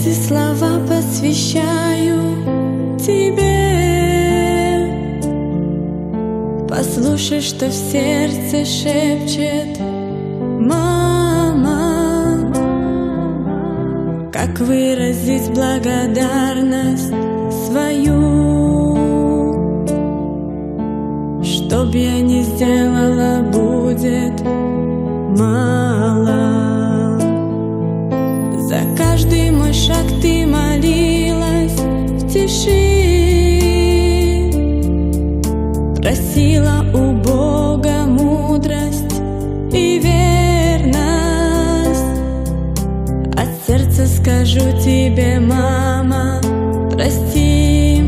Эти слова посвящаю тебе. Послушай, что в сердце шепчет мама. Как выразить благодарность свою? Что б я ни сделала, будет мало. За каждый мой шаг ты молилась в тиши, просила у Бога мудрость и верность. От сердца скажу тебе, мама, прости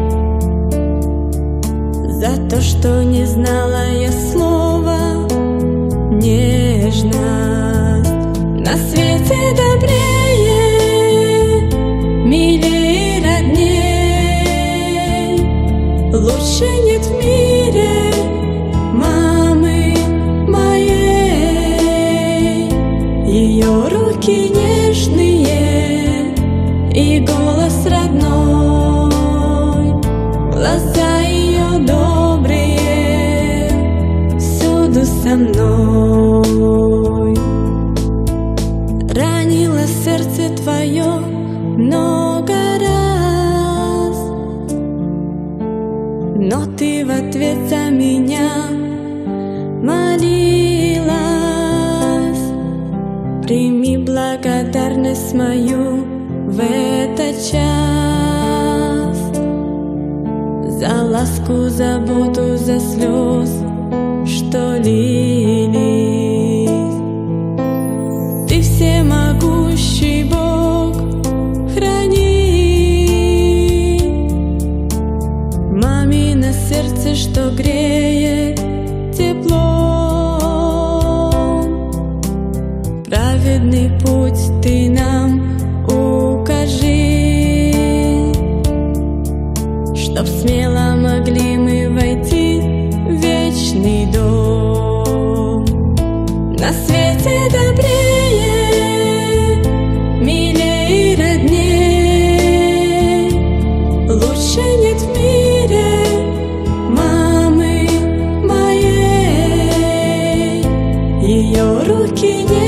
за то, что не знала я слова нежность. На свете добрее, милее, родней, лучше нет в мире мамы моей. Ее руки нежные и голос родной, глаза ее добрые, всюду со мной. Ранило сердце твое много раз, но ты в ответ за меня молилась. Прими благодарность мою в этот час, за ласку, заботу, за слез, что лились. Ты всемогущий Бог, храни мамино сердце, что греет теплом. Праведный путь ты нам укажи, чтоб смело могли мы войти в вечный дом. На свете добрее, милее, родней, лучше нет в мире мамы моей. Ее руки не